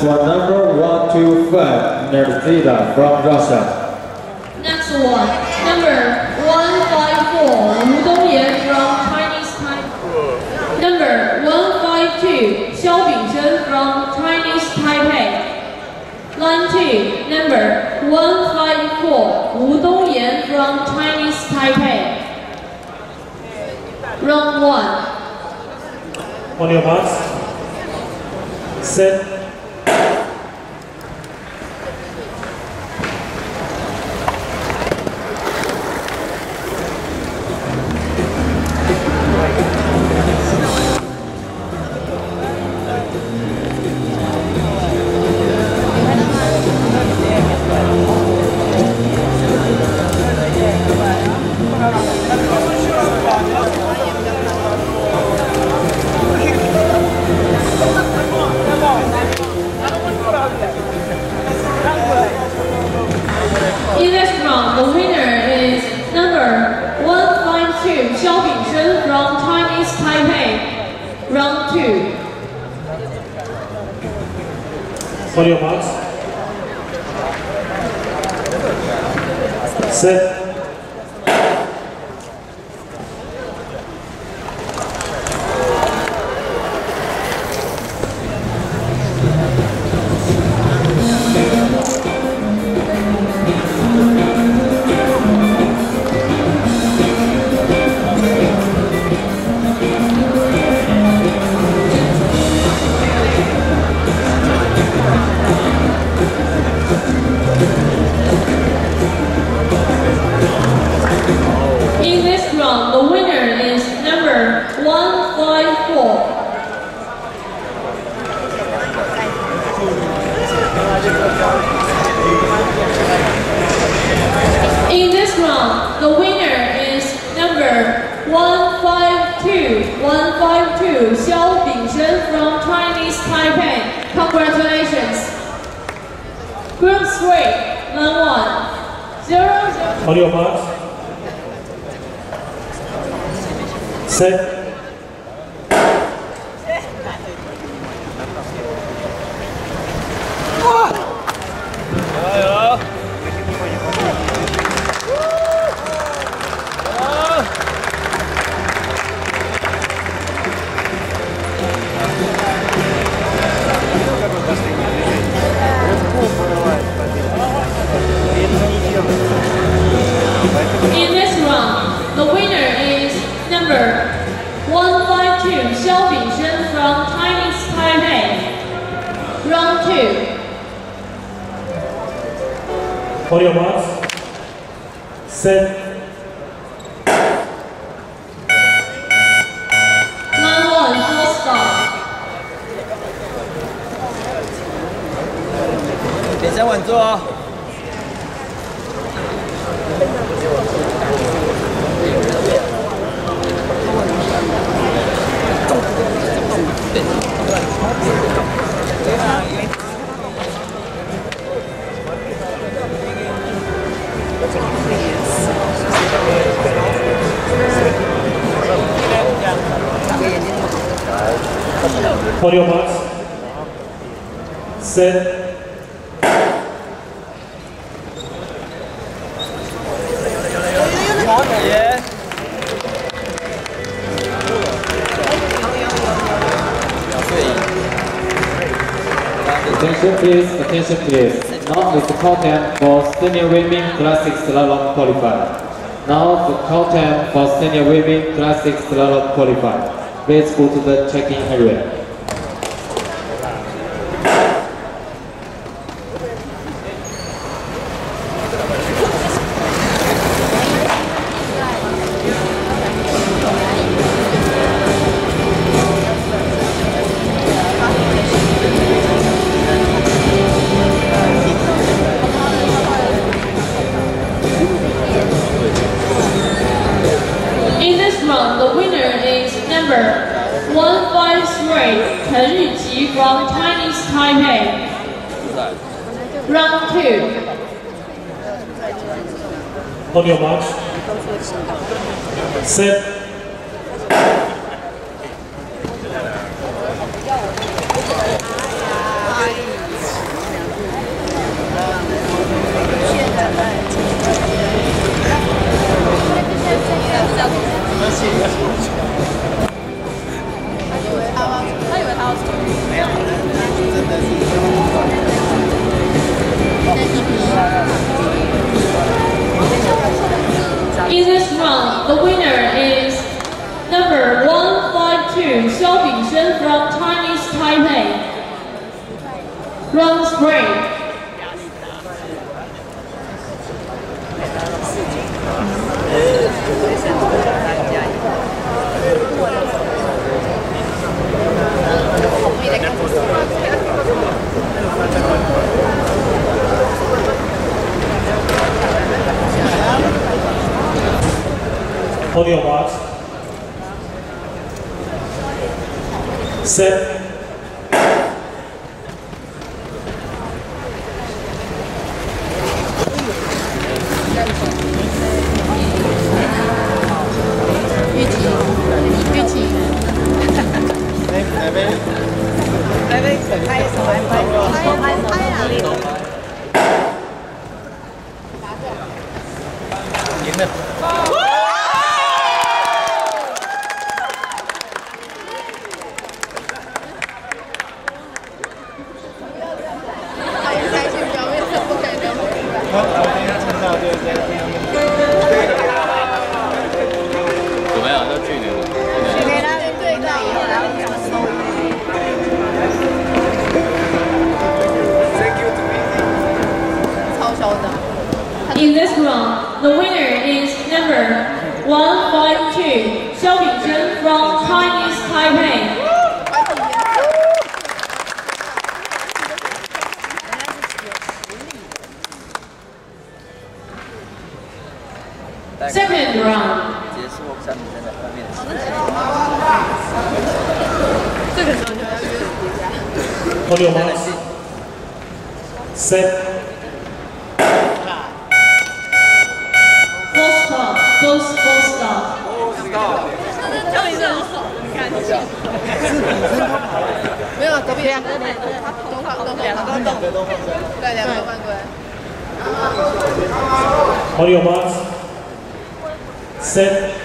Next one, number 125, Nerdzida from Russia. Next one, number 154, Wu Dongyan from Chinese Taipei. Number 152, Xiao from Chinese Taipei. Line 2, number 154, Wu Dongyan from Chinese Taipei. Round 1. On your marks. Set. In this round, the winner is number 152, Xiao from Chinese Taipei. Round 2. On your marks. Set. In this round, the winner is number 154. In this round, the winner is number 152, Xiao from Chinese Taipei. Congratulations. Group 3, line 1, 0. On your marks. Set. In this round, the winner is number 152, Xiao from Chinese Taipei. Round 2. On your marks. Set. Line 1, full stop. 点身稳坐哦。 On your marks. Set. Attention please, attention please. Now is the count time for senior women classic slalom qualifier. Now the count time for senior women classic slalom qualifier. Please go to the check-in area. In this round, the winner is number 153, from Chinese Taipei. Round 2. On your marks. Set. 他以为他要出。没有，真的是。 In this round, the winner is number 152, Xiao Bingsheng from Chinese Taipei. Round 3. Hold your marks. Set. In this round, the winner is number 152, Xiao Bingsheng from Chinese Taipei. Second round. 结束3比3的后面。 这个时候就要约一下。 Hold your marks. Set. Full stop. 教练很好，你看。没有，隔壁两个都放，两个都动，对，两个都犯规。 Hold your marks. Set.